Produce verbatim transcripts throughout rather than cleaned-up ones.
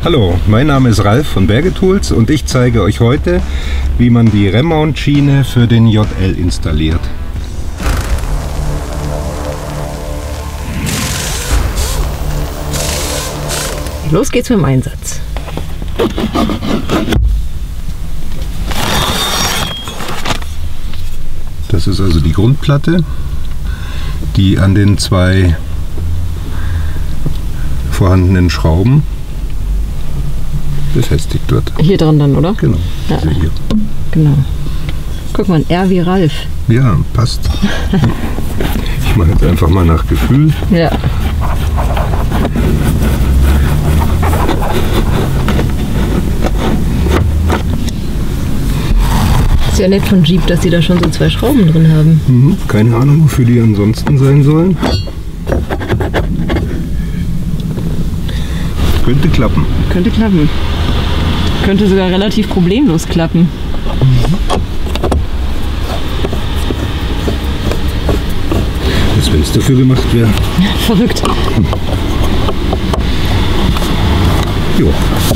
Hallo, mein Name ist Ralf von Bergetools und ich zeige euch heute, wie man die Rem-Mount-Schiene für den J L installiert. Los geht's mit dem Einsatz. Das ist also die Grundplatte, die an den zwei vorhandenen Schrauben befestigt wird. Hier dran dann, oder? Genau. Ja. Also hier. Genau. Guck mal, ein R wie Ralf. Ja, passt. Ich mache jetzt einfach mal nach Gefühl. Ja. Ist ja nett von Jeep, dass sie da schon so zwei Schrauben drin haben. Mhm. Keine Ahnung, wofür die ansonsten sein sollen. Könnte klappen. Könnte klappen. Könnte sogar relativ problemlos klappen. Mhm. Das, wenn es dafür gemacht wäre. Verrückt. Hm. Jo.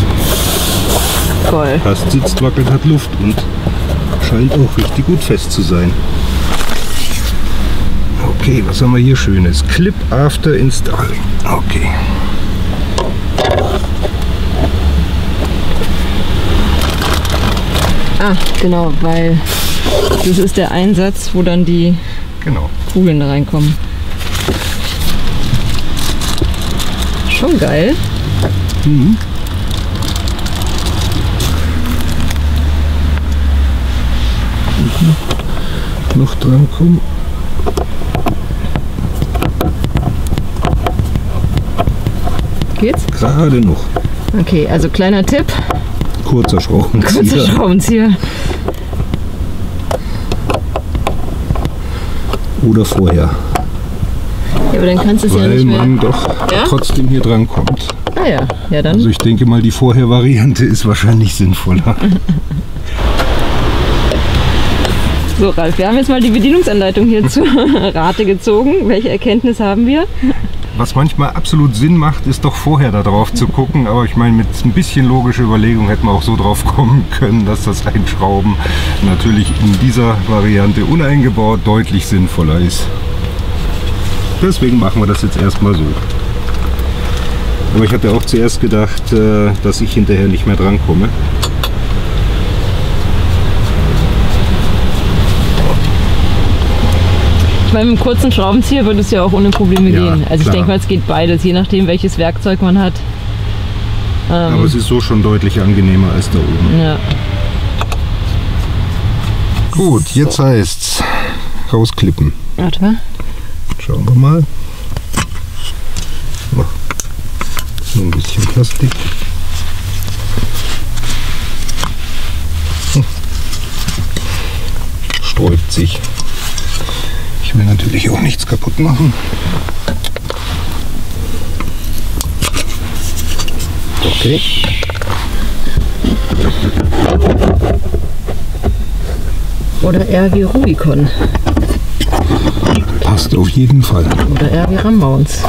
Voll. Passt, sitzt, wackelt, hat Luft und scheint auch richtig gut fest zu sein. Okay, was haben wir hier Schönes? Clip after install. Okay. Ah, genau, weil das ist der Einsatz, wo dann die Genau. Kugeln da reinkommen. Schon geil. Mhm. Noch dran kommen. Geht's? Gerade noch. Okay, also kleiner Tipp. Kurzer Schraubenzieher. Kurzer Schraubenzieher. Oder vorher. Ja, aber dann kannst du es ja Weil nicht mehr. man doch Ja? trotzdem hier dran kommt. Ah ja, ja dann. Also ich denke mal, die Vorher-Variante ist wahrscheinlich sinnvoller. So, Ralf, wir haben jetzt mal die Bedienungsanleitung hier zu Rate gezogen. Welche Erkenntnis haben wir? Was manchmal absolut Sinn macht, ist doch vorher da drauf zu gucken. Aber ich meine, mit ein bisschen logischer Überlegung hätte man auch so drauf kommen können, dass das Einschrauben natürlich in dieser Variante uneingebaut deutlich sinnvoller ist. Deswegen machen wir das jetzt erstmal so. Aber ich hatte auch zuerst gedacht, dass ich hinterher nicht mehr drankomme. Ich meine, mit einem kurzen Schraubenzieher würde es ja auch ohne Probleme Ja, gehen. Also ich klar. denke mal, es geht beides, je nachdem welches Werkzeug man hat. Ähm, Aber es ist so schon deutlich angenehmer als da oben. ja. Gut, jetzt heißt's rausklippen. Warte mal. Schauen wir mal. Oh, nur ein bisschen Plastik. Hm. Sträubt sich. Ich will natürlich auch nichts kaputt machen. Okay. Oder R wie Rubicon. Passt auf jeden Fall. Oder R wie Rem-Mounts.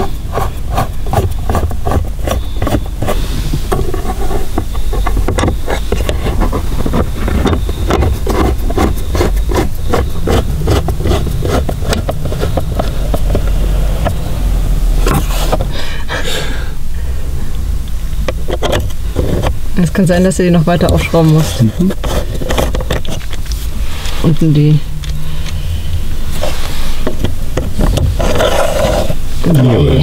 Es kann sein, dass du die noch weiter aufschrauben musst. Mhm. Unten die. Nee.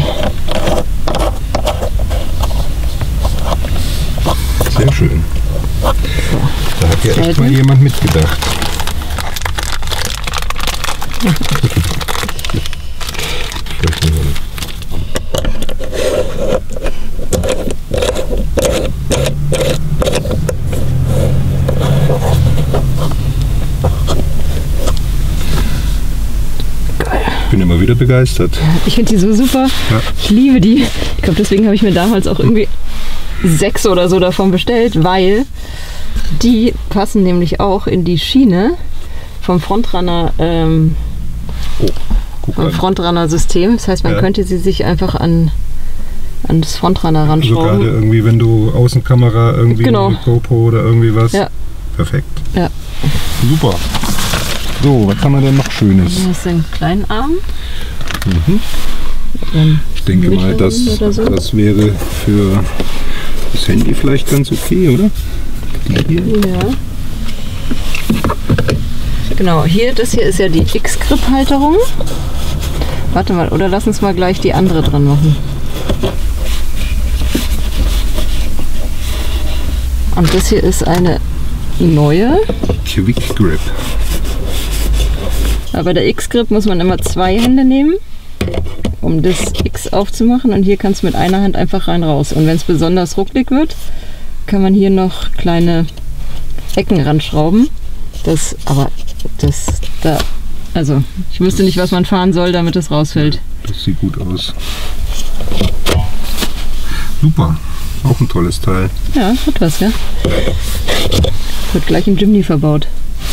Sehr schön. Da hat ja echt Seiten. mal jemand mitgedacht. Ich bin immer wieder begeistert. Ich finde die so super. Ja. Ich liebe die. Ich glaube, deswegen habe ich mir damals auch irgendwie sechs oder so davon bestellt, weil die passen nämlich auch in die Schiene vom Frontrunner ähm, Oh, guck vom an. Frontrunner System. Das heißt, man Ja. könnte sie sich einfach an an das Frontrad Also ranschrauben. gerade irgendwie, wenn du Außenkamera irgendwie Genau. mit GoPro oder irgendwie was. Ja. Perfekt. Ja. Super. So, was haben wir denn noch Schönes? Hier ist ein Kleinarm. Mhm. Dann Ich denke mal, das, oder so. das wäre für das Handy vielleicht ganz okay, oder? Die hier. Ja. Genau, hier, das hier ist ja die X-Grip-Halterung. Warte mal, oder lass uns mal gleich die andere dran machen. Und das hier ist eine neue. Quick Grip. Aber bei der X-Grip muss man immer zwei Hände nehmen, um das X aufzumachen. Und hier kannst du mit einer Hand einfach rein raus. Und wenn es besonders rucklig wird, kann man hier noch kleine Ecken ranschrauben. Das, aber das da, also ich wüsste nicht, was man fahren soll, damit es rausfällt. Das sieht gut aus. Super. Auch ein tolles Teil. Ja, hat was, ja. Wird gleich im Jimny verbaut.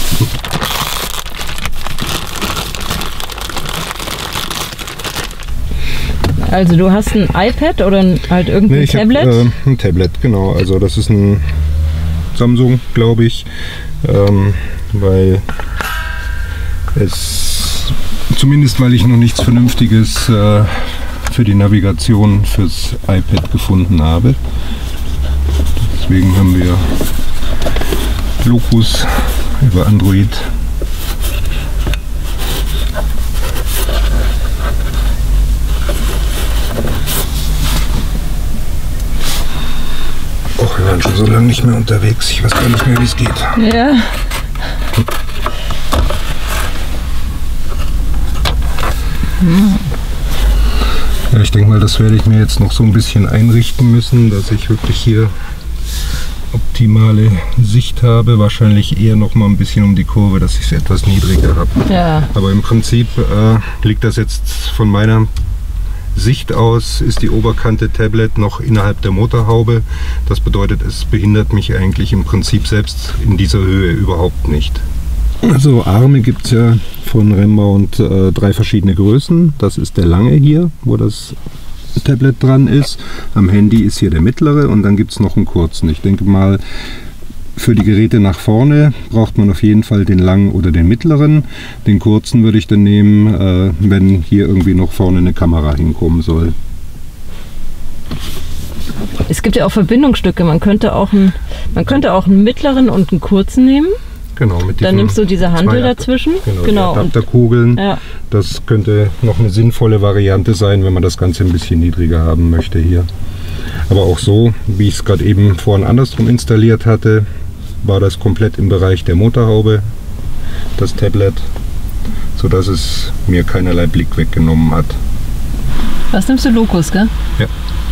Also du hast ein iPad oder ein, halt irgendein Nee, ich Tablet? Hab, äh, ein Tablet, genau. Also das ist ein Samsung, glaube ich. Ähm, weil es, zumindest weil ich noch nichts Vernünftiges äh, für die Navigation fürs iPad gefunden habe. Deswegen haben wir Locus über Android. Och, wir waren schon so lange nicht mehr unterwegs. Ich weiß gar nicht mehr, wie es geht. Ja. Ja, ich denke mal, das werde ich mir jetzt noch so ein bisschen einrichten müssen, dass ich wirklich hier optimale Sicht habe. Wahrscheinlich eher noch mal ein bisschen um die Kurve, dass ich es etwas niedriger habe. Ja. Aber im Prinzip äh, liegt das jetzt von meiner Sicht aus, ist die Oberkante Tablet noch innerhalb der Motorhaube. Das bedeutet, es behindert mich eigentlich im Prinzip selbst in dieser Höhe überhaupt nicht. Also Arme gibt es ja von Rembrandt äh, drei verschiedene Größen. Das ist der lange hier, wo das Tablet dran ist. Am Handy ist hier der mittlere und dann gibt es noch einen kurzen. Ich denke mal, für die Geräte nach vorne braucht man auf jeden Fall den langen oder den mittleren. Den kurzen würde ich dann nehmen, äh, wenn hier irgendwie noch vorne eine Kamera hinkommen soll. Es gibt ja auch Verbindungsstücke. Man könnte auch einen, man könnte auch einen mittleren und einen kurzen nehmen. Genau, mit Dann diesen nimmst du diese Handel zwei- dazwischen. Genau, Genau. die Und, Adapterkugeln. ja. Das könnte noch eine sinnvolle Variante sein, wenn man das Ganze ein bisschen niedriger haben möchte hier. Aber auch so, wie ich es gerade eben vorhin andersrum installiert hatte, war das komplett im Bereich der Motorhaube, das Tablet, sodass es mir keinerlei Blick weggenommen hat. Was nimmst du? Locus, gell? Ja.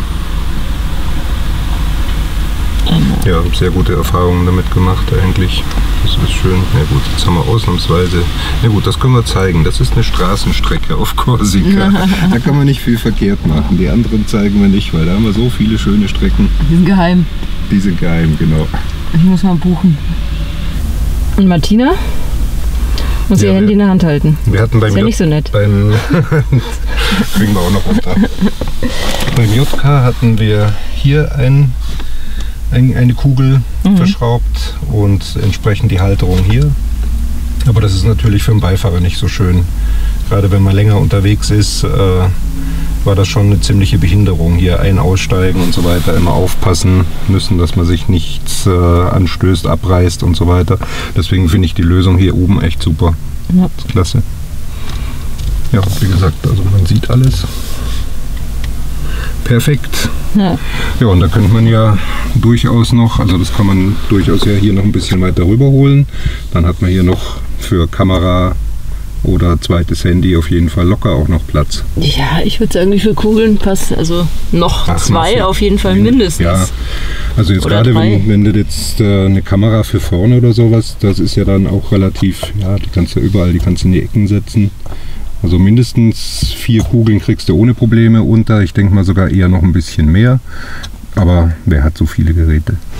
Ja, habe sehr gute Erfahrungen damit gemacht eigentlich. Das ist schön. Ja gut, jetzt haben wir ausnahmsweise. Na gut, das können wir zeigen. Das ist eine Straßenstrecke auf Korsika. Da kann man nicht viel verkehrt machen. Die anderen zeigen wir nicht, weil da haben wir so viele schöne Strecken. Die sind geheim. Die sind geheim, genau. Ich muss mal buchen. Und Martina muss Ja, ihr wir- Handy in der Hand halten. Wir hatten beim Ist ja J- nicht so nett. Beim kriegen wir auch noch unter. Beim J K hatten wir hier ein, ein, eine Kugel Mhm. verschraubt und entsprechend die Halterung hier. Aber das ist natürlich für den Beifahrer nicht so schön. Gerade wenn man länger unterwegs ist, äh, war das schon eine ziemliche Behinderung. Hier ein-, aussteigen und so weiter, immer aufpassen müssen, dass man sich nichts äh, anstößt, abreißt und so weiter. Deswegen finde ich die Lösung hier oben echt super. Ja. Klasse. Ja, wie gesagt, also man sieht alles. Perfekt. Ja. Ja, und da könnte man ja durchaus noch, also das kann man durchaus ja hier noch ein bisschen weiter rüberholen. Dann hat man hier noch für Kamera oder zweites Handy auf jeden Fall locker auch noch Platz. Ja, ich würde sagen, wie viele Kugeln passen? Also noch Ach, zwei noch auf jeden Fall Min- mindestens. Ja, also jetzt Oder gerade drei. wenn, wenn du jetzt äh, eine Kamera für vorne oder sowas, das ist ja dann auch relativ, ja, die kannst du ja überall, die kannst du in die Ecken setzen. Also mindestens vier Kugeln kriegst du ohne Probleme unter. Ich denke mal sogar eher noch ein bisschen mehr. Aber wer hat so viele Geräte?